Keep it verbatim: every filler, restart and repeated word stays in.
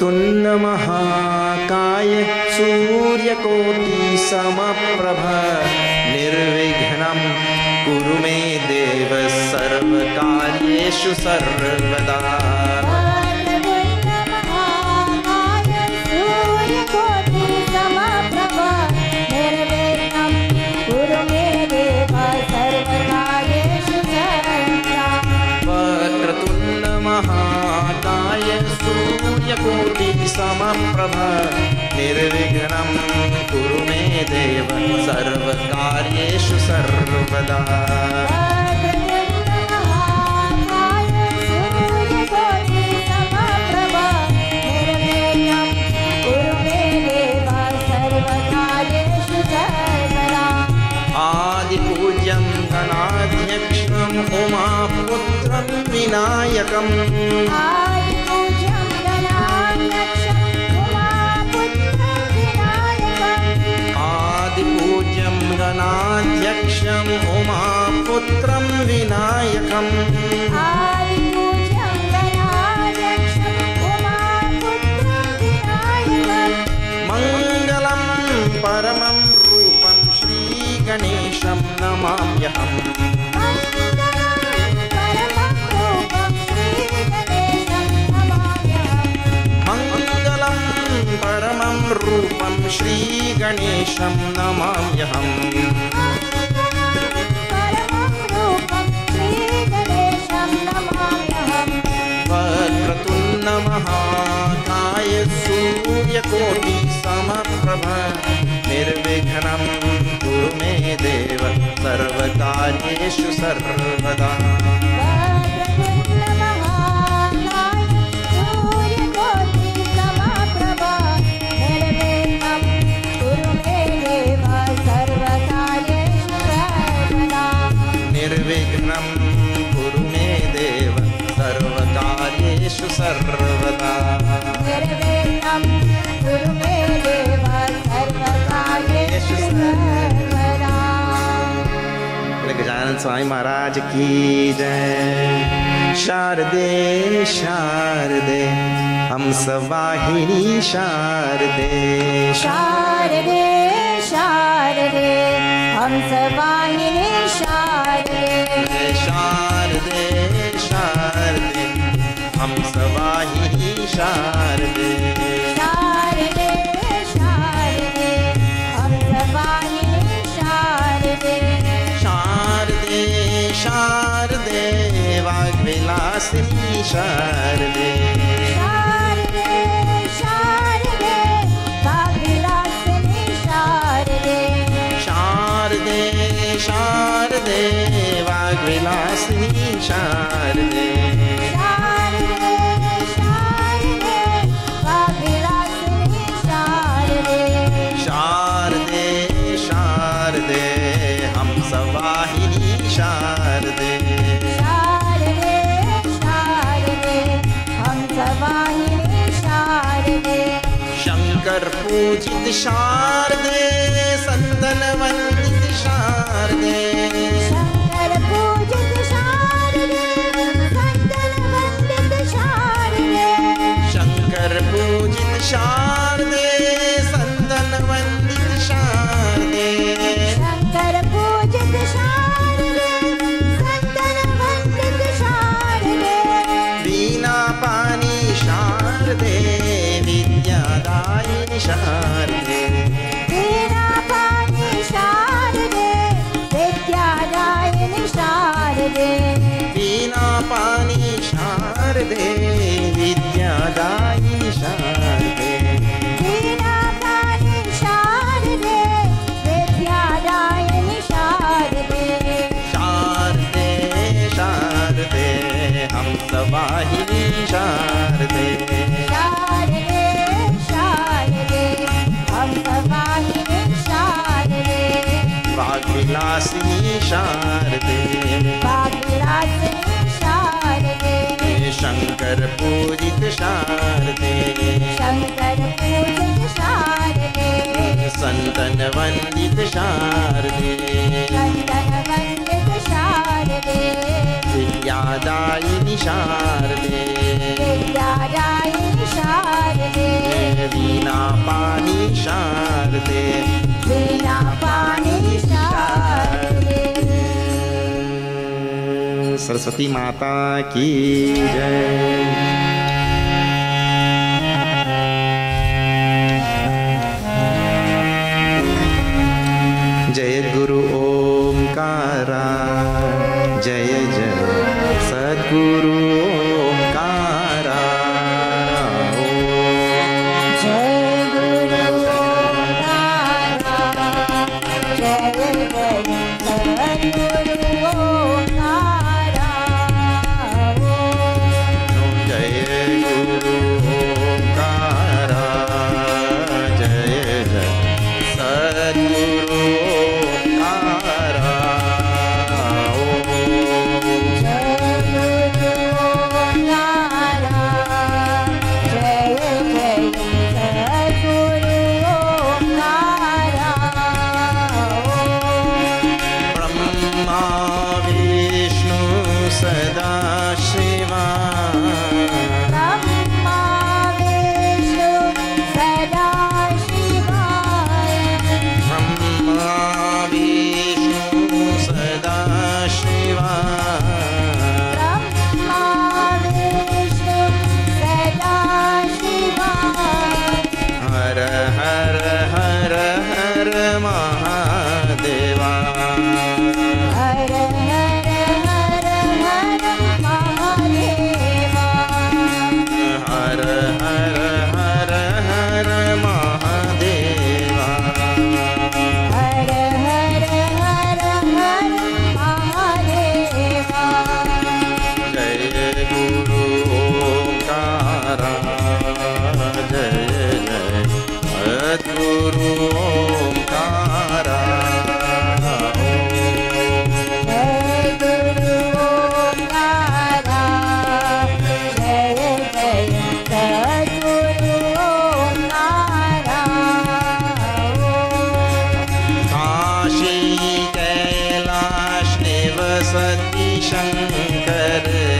वक्रतुण्ड महाकाय सूर्यकोटि समप्रभ निर्विघ्नं कुरु मे देव सर्वकार्येषु सर्वदा। महाकाय सूर्यकोटि समप्रभ निर्विघ्नं कुरु मे देव सर्वकार्येषु सर्वदा। आदिपूज्यं गणाध्यक्षं उमापुत्रं विनायकम् आदिपूज्यं गणाध्यक्षं उमापुत्रं विनायकम् आदिपूज्यं गणाध्यक्षं उमापुत्रं विनायकम् आदिपूज्यं गणाध्यक्षं उमापुत्रं विनायकम् मङ्गलं परमं रूपं श्रीगणेशं नमाम्यहम्। मङ्गलं परमं रूपं श्रीगणेशं नमाम्यहम्। वक्रतुण्ड महाकाय सूर्यकोटि समप्रभ निर्विघ्नं कुरु मे देव सर्वकार्येषु सर्वदा। निर्विघ्नं कुरु मे देव सर्वकार्येषु सर्वदा। निर्विघ्नं कुरु मे देव सर्वकार्येषु सर्वदा। गजानन स्वामी महाराज की जय। शारदे शारदे हंसवाहिनी शारदे शारदे शारदे हंसवाहिनी शारदे शारदे शारदे हंसवाहिनी शारदे शारदे शारदे हंसवाहिनी शारदे शारदे शारदे वाग्विलासिनी शारदे शारदे शारदे वाग्विलासिनी शारदे शारदे शारदे वाग्विलासिनी शारदे शारदे शारदे वाग्विलासिनी शारदे शारदे शारदे हंसवाहिनी शारदे शारदे शारदे हंसवाहिनी शारदे शंकर पूजित शारदे संतन वंदित शारदे शंकर पूजित शारदे संतन वंदित शारदे शंकर पूजित शारदे संतन वंदित शारदे शंकर पूजित शारदे संतन वंदित शारदे वीणा पानी शारदे विद्यादायिनी शारदे वीणा पाणी शारदे विद्यादायिनी शारदे वीणा पानी शारदे विद्यादायिनी शारदे वीणा पाणी शारदे विद्यादायिनी शारदे शारदे शारदे हंसवाहिनी शारदे शारदे शारदे हंसवाहिनी शारदे वाग्विलासिनी शारदे वाग्विलासिनी शारदे शंकर पूजित शारदे शंकर पूजित शारदे संतन वंदित शारदे संतन वंदित शारदे विद्यादायिनी शारदे विद्यादायिनी शारदे शारदे वीणा पानी शारदे वीणा पानी शारदे। सरस्वती माता की जय। जय गुरु ओंकारा जय जय सद्गुरु ओंकारा। जय गुरु ओंकारा जय जय सद्गुरु ओंकारा। जय गुरु ओंकारा जय जय सद्गुरु सदा शिवा ब्रह्मा विष्णु सदा शिवाय ब्रह्मा विष्णु सदा शिवा ब्रह्मा विष्णु सदा शिवाय। हर हर हर हर महादेवा हर हर हर हर महादेवा हर हर हर हर महादेवा हर हर हर हर महादेवा। जय गुरु ओंकारा जय जय सद्गुरु ओंकारा। जय गुरु ओंकारा जय जय सद्गुरु ओंकारा। काशी कैलाश निवसति शंकर